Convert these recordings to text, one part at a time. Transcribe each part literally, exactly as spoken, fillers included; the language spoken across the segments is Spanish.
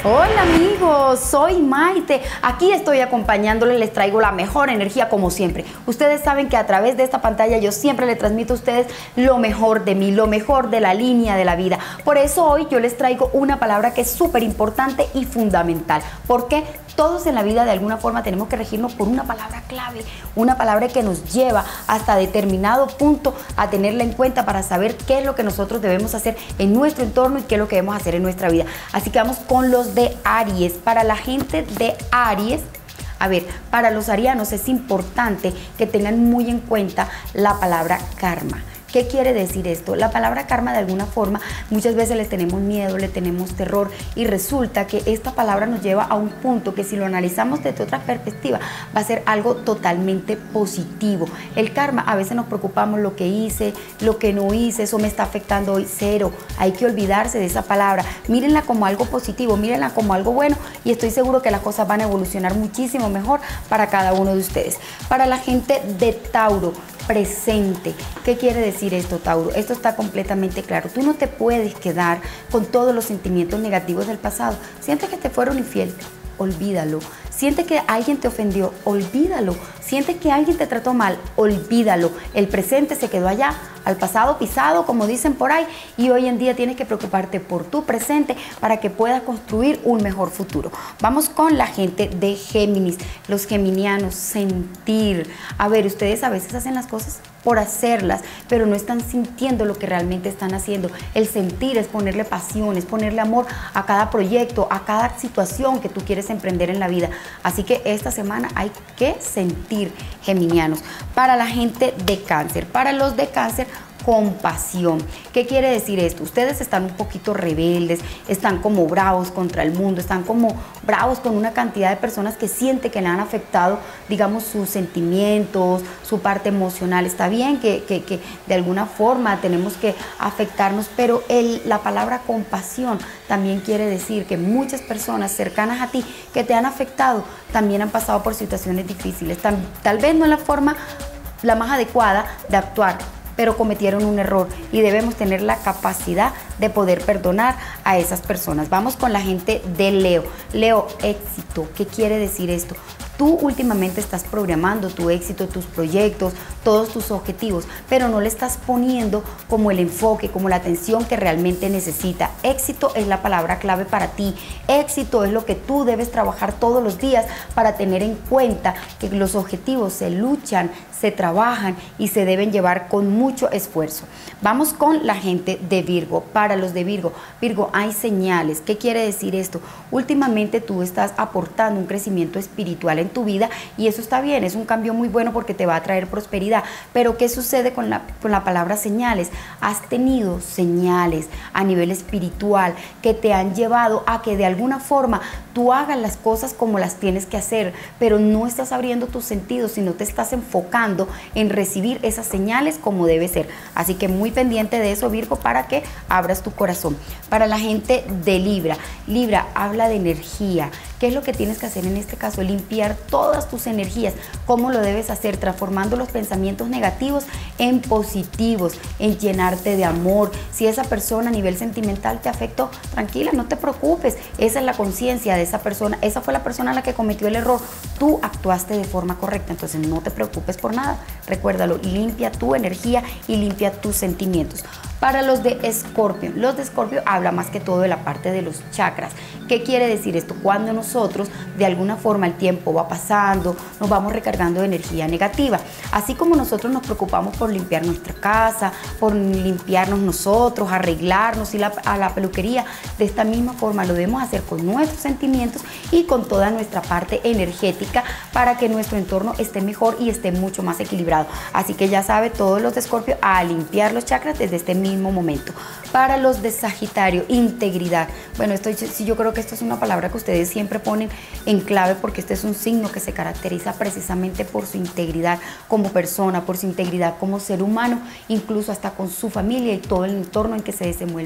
Hola amigos, soy Maite. Aquí estoy acompañándoles, les traigo la mejor energía como siempre. Ustedes saben que a través de esta pantalla yo siempre les transmito a ustedes lo mejor de mí, lo mejor de la línea de la vida. Por eso hoy yo les traigo una palabra que es súper importante y fundamental. ¿Por qué? Todos en la vida de alguna forma tenemos que regirnos por una palabra clave, una palabra que nos lleva hasta determinado punto a tenerla en cuenta para saber qué es lo que nosotros debemos hacer en nuestro entorno y qué es lo que debemos hacer en nuestra vida. Así que vamos con los de Aries. Para la gente de Aries, a ver, para los arianos es importante que tengan muy en cuenta la palabra karma. ¿Qué quiere decir esto? La palabra karma de alguna forma muchas veces le tenemos miedo, le tenemos terror y resulta que esta palabra nos lleva a un punto que si lo analizamos desde otra perspectiva va a ser algo totalmente positivo. El karma, a veces nos preocupamos lo que hice, lo que no hice, eso me está afectando hoy, cero. Hay que olvidarse de esa palabra. Mírenla como algo positivo, mírenla como algo bueno y estoy seguro que las cosas van a evolucionar muchísimo mejor para cada uno de ustedes. Para la gente de Tauro, presente. ¿Qué quiere decir esto, Tauro? Esto está completamente claro. Tú no te puedes quedar con todos los sentimientos negativos del pasado. Sientes que te fueron infiel, olvídalo. Sientes que alguien te ofendió, olvídalo. Sientes que alguien te trató mal, olvídalo. El presente se quedó allá, al pasado pisado, como dicen por ahí, y hoy en día tienes que preocuparte por tu presente para que puedas construir un mejor futuro. Vamos con la gente de Géminis, los geminianos, sentir. A ver, ustedes a veces hacen las cosas por hacerlas, pero no están sintiendo lo que realmente están haciendo. El sentir es ponerle pasión, es ponerle amor a cada proyecto, a cada situación que tú quieres emprender en la vida. Así que esta semana hay que sentir, geminianos. Para la gente de Cáncer, para los de Cáncer, compasión. ¿Qué quiere decir esto? Ustedes están un poquito rebeldes, están como bravos contra el mundo, están como bravos con una cantidad de personas que siente que le han afectado, digamos, sus sentimientos, su parte emocional. Está bien que, que, que de alguna forma tenemos que afectarnos, pero el, la palabra compasión también quiere decir que muchas personas cercanas a ti que te han afectado también han pasado por situaciones difíciles. Tal, tal vez no es la forma la más adecuada de actuar, pero cometieron un error y debemos tener la capacidad de poder perdonar a esas personas. Vamos con la gente de Leo. Leo, éxito. ¿Qué quiere decir esto? Tú últimamente estás programando tu éxito, tus proyectos, todos tus objetivos, pero no le estás poniendo como el enfoque, como la atención que realmente necesita. Éxito es la palabra clave para ti. Éxito es lo que tú debes trabajar todos los días para tener en cuenta que los objetivos se luchan, se trabajan y se deben llevar con mucho esfuerzo. Vamos con la gente de Virgo. Para los de Virgo, Virgo, hay señales. ¿Qué quiere decir esto? Últimamente tú estás aportando un crecimiento espiritual en tu vida y eso está bien, es un cambio muy bueno porque te va a traer prosperidad. Pero ¿qué sucede con la, con la palabra señales? Has tenido señales a nivel espiritual que te han llevado a que de alguna forma tú hagas las cosas como las tienes que hacer, pero no estás abriendo tus sentidos, sino te estás enfocando en recibir esas señales como debe ser. Así que muy pendiente de eso, Virgo, para que abras tu corazón. Para la gente de Libra, Libra habla de energía. ¿Qué es lo que tienes que hacer en este caso? Limpiar todas tus energías. ¿Cómo lo debes hacer? Transformando los pensamientos negativos en positivos, en llenarte de amor. Si esa persona a nivel sentimental te afectó, tranquila, no te preocupes. Esa es la conciencia de esa persona. Esa fue la persona la que cometió el error. Tú actuaste de forma correcta, entonces no te preocupes por nada. Recuérdalo, limpia tu energía y limpia tus sentimientos. Para los de Escorpio, los de Escorpio habla más que todo de la parte de los chakras. ¿Qué quiere decir esto? Cuando nosotros, de alguna forma, el tiempo va pasando, nos vamos recargando de energía negativa. Así como nosotros nos preocupamos por limpiar nuestra casa, por limpiarnos nosotros, arreglarnos, ir a la peluquería, de esta misma forma lo debemos hacer con nuestros sentimientos y con toda nuestra parte energética para que nuestro entorno esté mejor y esté mucho más equilibrado. Así que ya sabe, todos los de Escorpio, a limpiar los chakras desde este mismo momento. Para los de Sagitario, integridad. Bueno, esto sí, yo creo que esto es una palabra que ustedes siempre ponen en clave porque este es un signo que se caracteriza precisamente por su integridad como persona, por su integridad como ser humano, incluso hasta con su familia y todo el entorno en que se desenvuelve.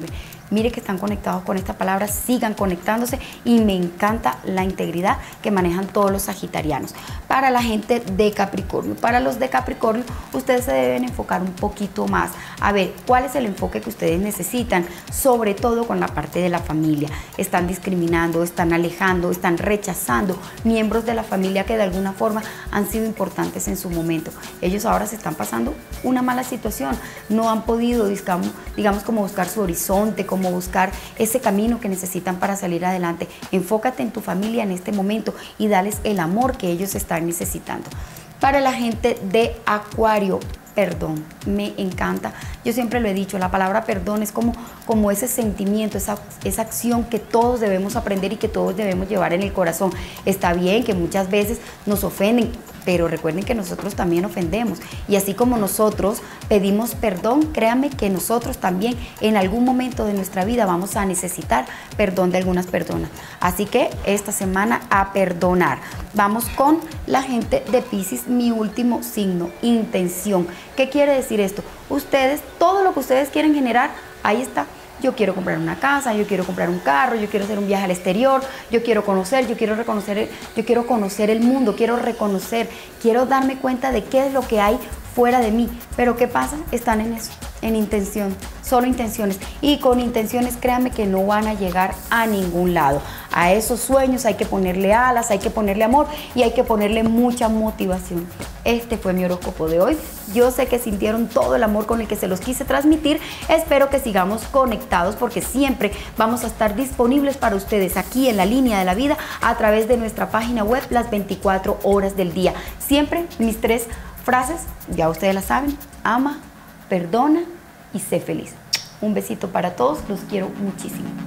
Mire que están conectados con esta palabra, sigan conectándose y me encanta la integridad que manejan todos los sagitarianos. Para la gente de Capricornio, para los de Capricornio, ustedes se deben enfocar un poquito más a ver cuál es el enfoque que ustedes necesitan, sobre todo con la parte de la familia. Están discriminando, están alejando, están rechazando miembros de la familia que de alguna forma han sido importantes en su momento. Ellos ahora se están pasando una mala situación, no han podido, digamos, digamos como buscar su horizonte, como buscar ese camino que necesitan para salir adelante. Enfócate en tu familia en este momento y dales el amor que ellos están necesitando. Para la gente de Acuario, perdón, me encanta. Yo siempre lo he dicho, la palabra perdón es como, como ese sentimiento, esa, esa acción que todos debemos aprender y que todos debemos llevar en el corazón. Está bien que muchas veces nos ofenden, pero recuerden que nosotros también ofendemos. Y así como nosotros pedimos perdón, créanme que nosotros también en algún momento de nuestra vida vamos a necesitar perdón de algunas personas. Así que esta semana a perdonar. Vamos con la gente de Piscis, mi último signo, intención. ¿Qué quiere decir esto? Ustedes, todo lo que ustedes quieren generar, ahí está. Yo quiero comprar una casa, yo quiero comprar un carro, yo quiero hacer un viaje al exterior, yo quiero conocer, yo quiero reconocer, yo quiero conocer el mundo, quiero reconocer, quiero darme cuenta de qué es lo que hay fuera de mí. Pero ¿qué pasa? Están en eso, en intención, solo intenciones. Y con intenciones, créanme que no van a llegar a ningún lado. A esos sueños hay que ponerle alas, hay que ponerle amor y hay que ponerle mucha motivación. Este fue mi horóscopo de hoy. Yo sé que sintieron todo el amor con el que se los quise transmitir. Espero que sigamos conectados porque siempre vamos a estar disponibles para ustedes aquí en la línea de la vida a través de nuestra página web las veinticuatro horas del día. Siempre mis tres frases, ya ustedes las saben: ama, perdona y sé feliz. Un besito para todos, los quiero muchísimo.